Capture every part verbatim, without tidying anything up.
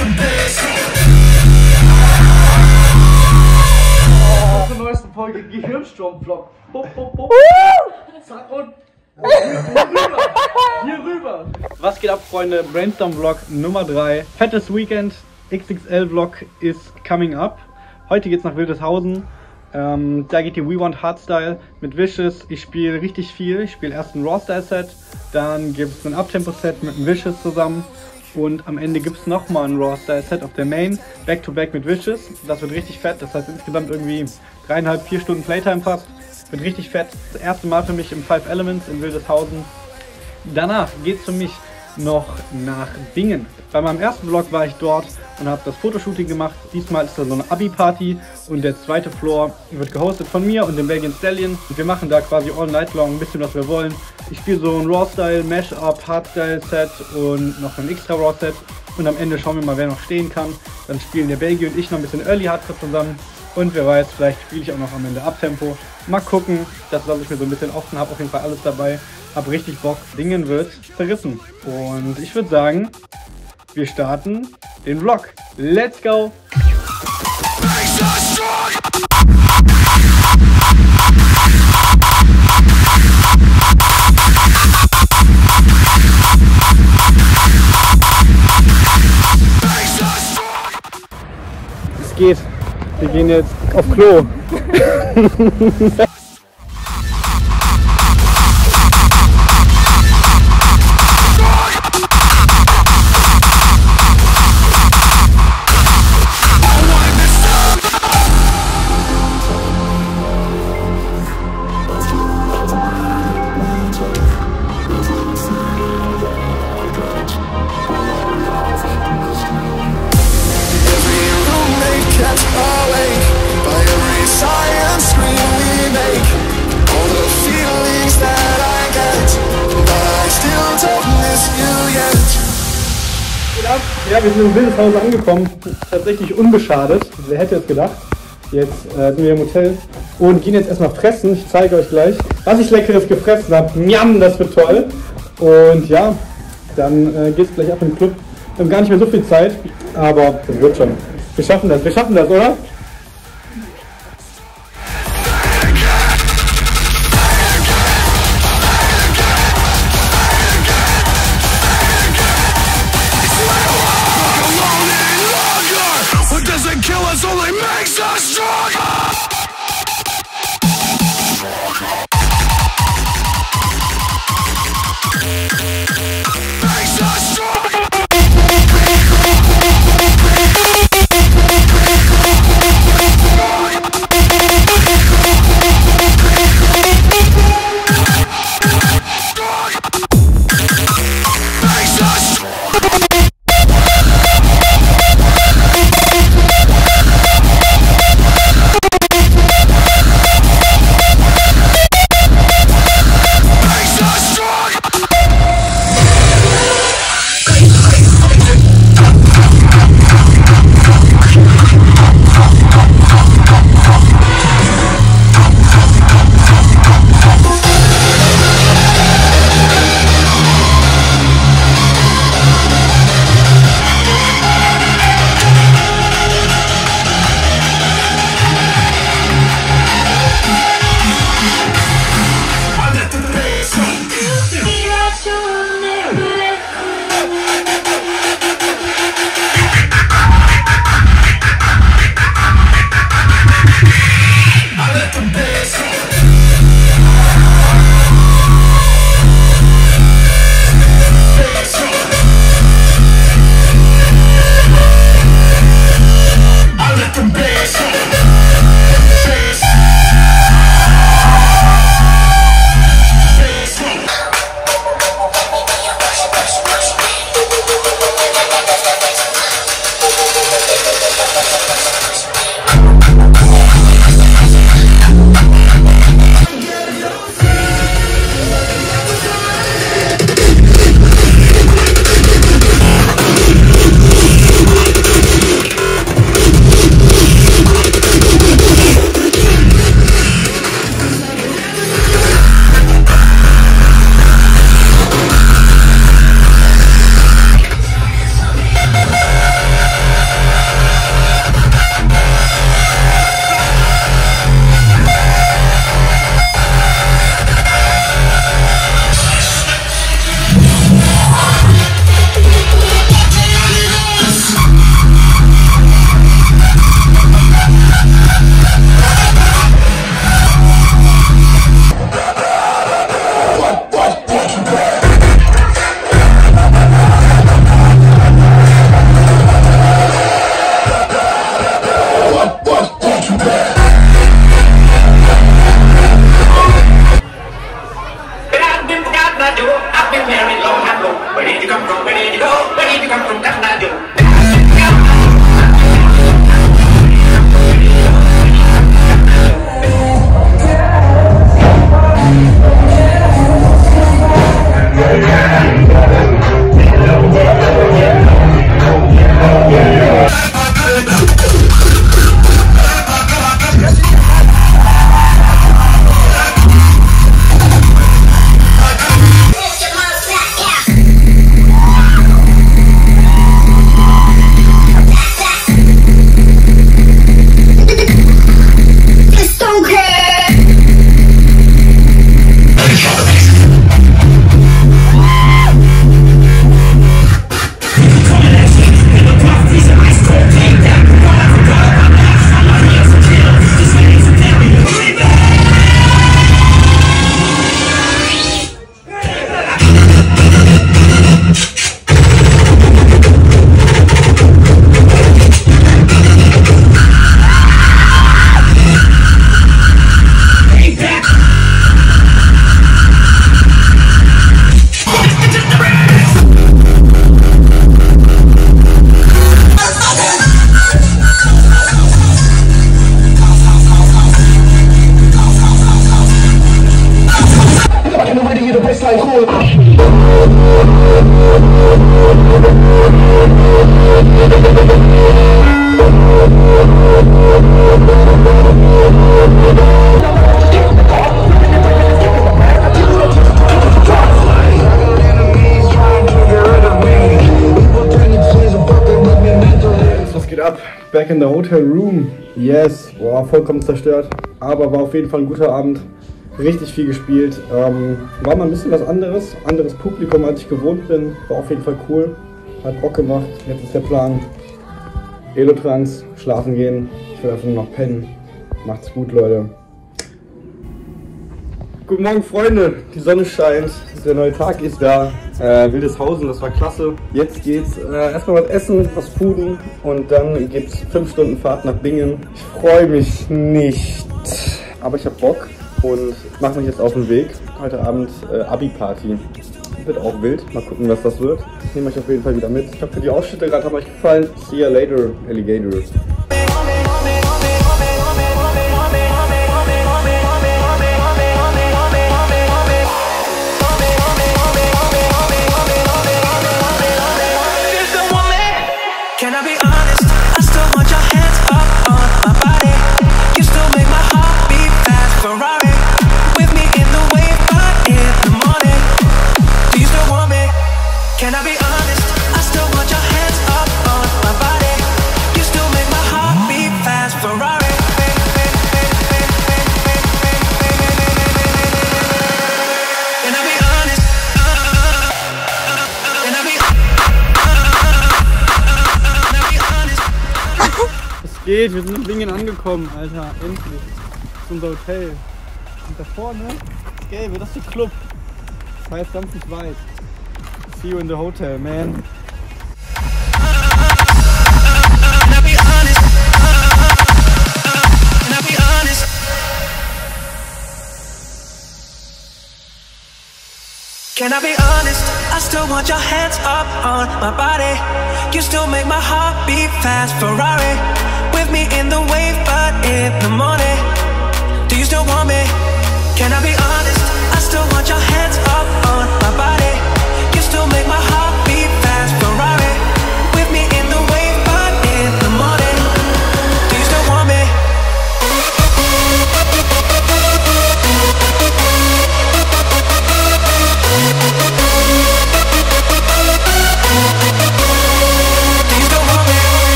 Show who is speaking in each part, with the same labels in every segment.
Speaker 1: Das ist die neueste Folge Gehirnsturm-Vlog. Zack und hier rüber. Hier rüber. Was geht ab, Freunde? Brainstorm-Vlog Nummer drei. Fettes Weekend. X X L-Vlog is coming up. Heute geht's nach Wildeshausen. Ähm, da geht die We Want Hardstyle mit Vicious. Ich spiele richtig viel. Ich spiele erst ein Raw-Style-Set, dann gibt es ein Uptempo-Set mit einem Vicious zusammen und am Ende gibt es nochmal ein Raw-Style-Set auf der Main, Back-to-Back mit Vicious. Das wird richtig fett, das heißt insgesamt irgendwie dreieinhalb, vier Stunden Playtime fast. Wird richtig fett. Das erste Mal für mich im Five Elements in Wildeshausen. Danach geht es für mich noch nach Bingen. Bei meinem ersten Vlog war ich dort und habe das Fotoshooting gemacht. Diesmal ist da so eine Abi-Party und der zweite Floor wird gehostet von mir und dem Belgian Stallion. Und wir machen da quasi all night long ein bisschen, was wir wollen. Ich spiele so ein Raw-Style, Mash-Up, Hardstyle-Set und noch ein extra Raw-Set. Und am Ende schauen wir mal, wer noch stehen kann. Dann spielen der Belgian und ich noch ein bisschen Early Hardcore zusammen. Und wer weiß, vielleicht spiele ich auch noch am Ende Abtempo. Mal gucken, das lasse ich mir so ein bisschen offen, habe auf jeden Fall alles dabei. Hab richtig Bock, Bingen wird zerrissen. Und ich würde sagen, wir starten den Vlog. Let's go! Es geht. Wir gehen jetzt auf Klo. Ja, wir sind in Wildeshausen angekommen, tatsächlich unbeschadet, wer hätte es gedacht. Jetzt äh, sind wir im Hotel und gehen jetzt erstmal fressen, ich zeige euch gleich, was ich Leckeres gefressen habe. Miam, das wird toll. Und ja, dann äh, geht es gleich ab im Club. Wir haben gar nicht mehr so viel Zeit, aber das wird schon. Wir schaffen das, wir schaffen das, oder? Back in the hotel room. Yes, boah, vollkommen zerstört. Aber war auf jeden Fall ein guter Abend. Richtig viel gespielt. Ähm, war mal ein bisschen was anderes. Anderes Publikum, als ich gewohnt bin. War auf jeden Fall cool. Hat Bock gemacht. Jetzt ist der Plan. Elotrans, schlafen gehen. Ich will einfach nur noch pennen. Macht's gut, Leute. Guten Morgen, Freunde. Die Sonne scheint. Der neue Tag ist da. Äh, Wildeshausen, das war klasse. Jetzt geht's äh, erstmal was essen, was fooden und dann gibt's fünf Stunden Fahrt nach Bingen. Ich freue mich nicht, aber ich hab Bock und mache mich jetzt auf den Weg. Heute Abend äh, Abi-Party. Wird auch wild. Mal gucken, was das wird. Ich nehme euch auf jeden Fall wieder mit. Ich hoffe, die Ausschnitte gerade haben euch gefallen. See you later, Alligators. Geht, wir sind in Bingen angekommen, Alter, endlich. Das ist unser Hotel. Und da vorne, das Gelbe, das ist der Club. Das heißt ganz nicht weit. See you in the hotel, man.
Speaker 2: Can I be honest? I still want your hands up on my body. You still make my heart beat fast. Ferrari with me in the wave, but in the morning. Do you still want me? Can I be honest? I still want your hands up on my body. You still make my heart beat fast. Ferrari with me in the wave, but in the morning. Do you still want me?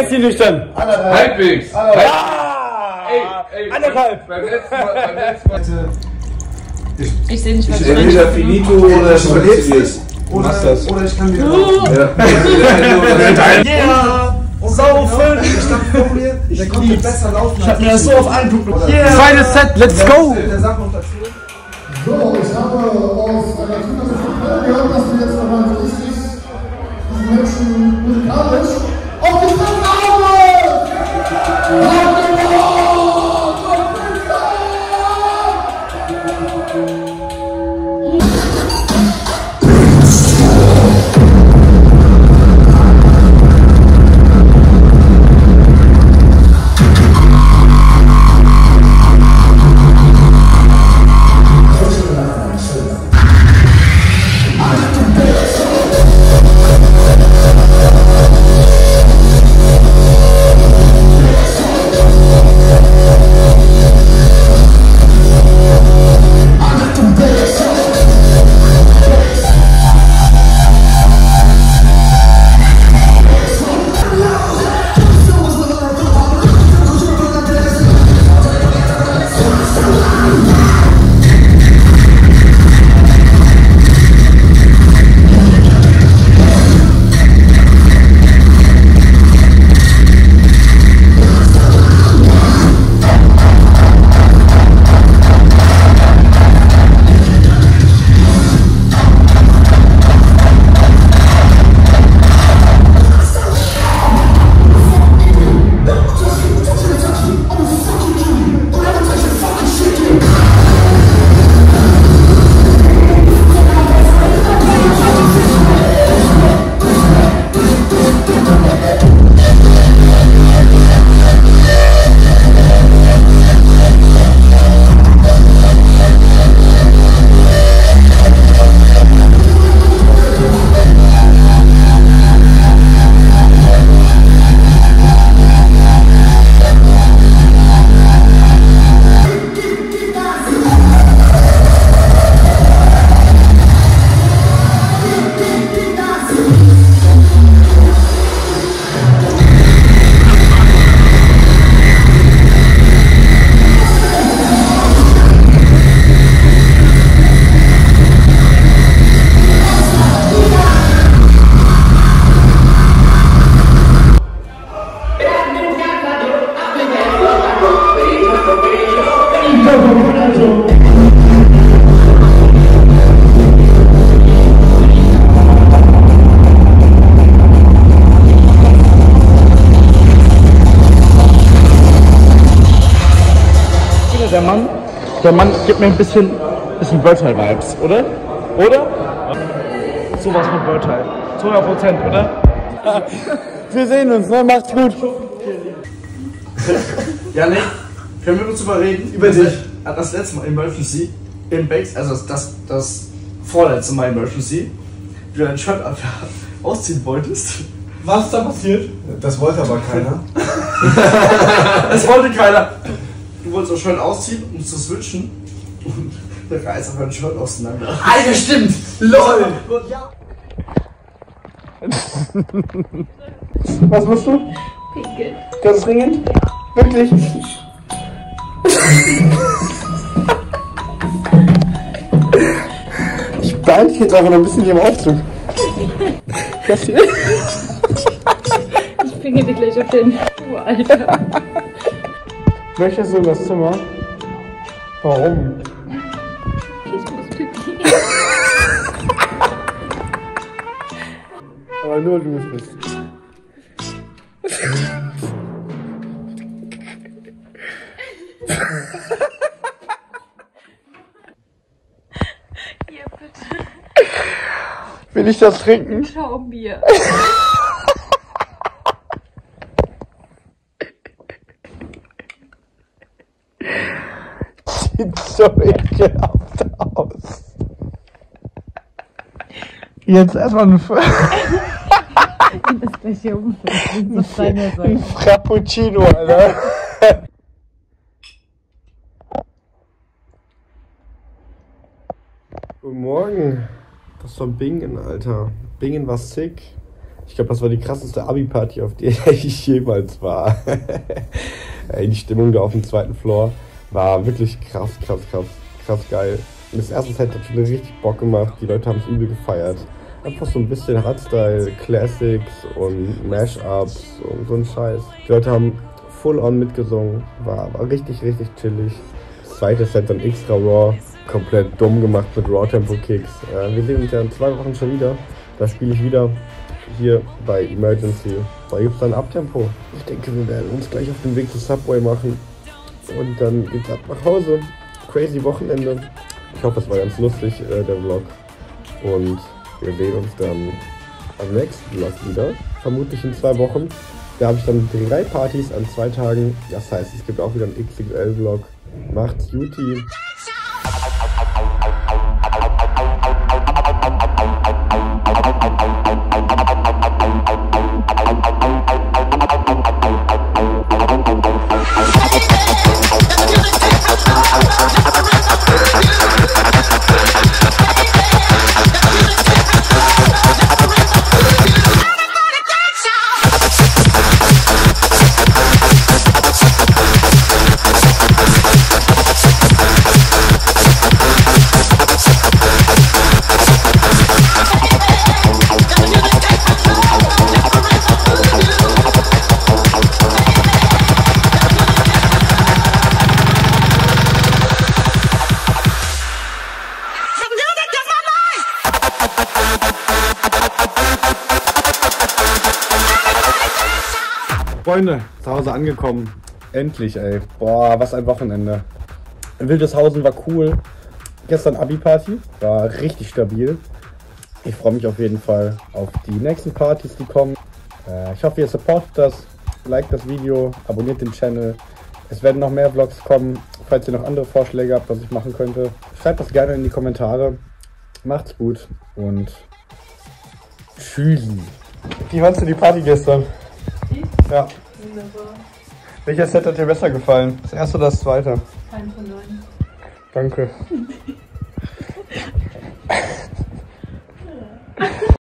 Speaker 3: ist die nüchtern?
Speaker 4: Halbwegs.
Speaker 3: Ah!
Speaker 4: Ey, ey,
Speaker 3: anderthalb.
Speaker 4: Beim letzten Mal, beim letzten Mal.
Speaker 5: Ich sehe nicht, was du
Speaker 4: Entweder
Speaker 5: meinst.
Speaker 4: finito oder du überlebst es.
Speaker 6: Oder,
Speaker 4: das.
Speaker 6: oder ich kann wieder
Speaker 4: Ja.
Speaker 1: Yeah! Saufen!
Speaker 6: Ich dachte formuliert, ich konnte besser laufen.
Speaker 1: Ich hab mir das so auf angucken.
Speaker 6: Yeah!
Speaker 3: Zweites Set, let's go!
Speaker 6: Der sagt noch dazu.
Speaker 7: So, ich habe aus einer Kindersitzung gehört, dass du jetzt nochmal so richtig diesen Menschen musikalisch auf die Fresse hauen! Auf den Bauch! Auf den Bauch!
Speaker 3: Der Mann, der Mann gibt mir ein bisschen, bisschen Birdhile-Vibes, oder? Oder?
Speaker 1: Sowas von Birdhile. zu hundert Prozent, oder?
Speaker 3: Wir sehen uns, ne? Macht's gut.
Speaker 6: Janik, können wir uns überreden? Über dich. Das letzte Mal Emergency im Backs, also das, das, das vorletzte Mal Emergency, wie du dein Shirt ausziehen wolltest.
Speaker 1: Was ist da passiert?
Speaker 7: Das wollte aber keiner.
Speaker 6: Das wollte keiner. Du wolltest das Shirt ausziehen, um zu switchen. Und der reißt einfach ein Shirt auseinander.
Speaker 1: Alter, stimmt! LOL!
Speaker 3: Was musst du?
Speaker 5: Pinkeln.
Speaker 3: Ganz dringend? Wirklich? Ich beeile dich jetzt einfach noch ein bisschen hier im Aufzug. Das hier?
Speaker 5: Ich pinkel dir gleich auf den Schuh, Alter.
Speaker 3: Möchtest du in das Zimmer? Warum?
Speaker 5: Ich muss pipi.
Speaker 3: Aber nur du es bist.
Speaker 5: Hier, bitte.
Speaker 3: Will ich das trinken?
Speaker 5: Schaumbier.
Speaker 3: Sieht so ekelhaft aus. Jetzt erstmal ein, F
Speaker 5: Das gleich hier um. Das sein ja
Speaker 3: ein Frappuccino, Alter. Guten Morgen. Das war Bingen, Alter. Bingen war sick. Ich glaube, das war die krasseste Abi-Party, auf der ich jemals war. Ey, die Stimmung da auf dem zweiten Floor war wirklich krass, krass, krass, krass geil. Und das erste Set hat schon richtig Bock gemacht. Die Leute haben es übel gefeiert. Einfach so ein bisschen Hardstyle, Classics und Mashups und so ein Scheiß. Die Leute haben full on mitgesungen. War, war richtig, richtig chillig. Das zweite Set dann extra Raw. Komplett dumm gemacht mit Raw-Tempo-Kicks. Äh, wir sehen uns ja in zwei Wochen schon wieder. Da spiele ich wieder hier bei Emergency. Da gibt es dann Abtempo. Ich denke, wir werden uns gleich auf den Weg zu Subway machen. Und dann geht's ab nach Hause. Crazy Wochenende. Ich hoffe, es war ganz lustig, äh, der Vlog. Und wir sehen uns dann am nächsten Vlog wieder. Vermutlich in zwei Wochen. Da habe ich dann drei Partys an zwei Tagen. Das heißt, es gibt auch wieder einen X X L-Vlog. Macht's Juti. Freunde, zu Hause angekommen. Endlich, ey. Boah, was ein Wochenende. Wildeshausen war cool. Gestern Abi-Party. War richtig stabil. Ich freue mich auf jeden Fall auf die nächsten Partys, die kommen. Äh, ich hoffe, ihr supportet das. Liked das Video, abonniert den Channel. Es werden noch mehr Vlogs kommen. Falls ihr noch andere Vorschläge habt, was ich machen könnte, schreibt das gerne in die Kommentare. Macht's gut und tschüss. Wie fandst du die Party gestern? Ja.
Speaker 5: Wunderbar.
Speaker 3: Welches Set hat dir besser gefallen? Das erste oder das zweite?
Speaker 5: Kein von neun.
Speaker 3: Danke.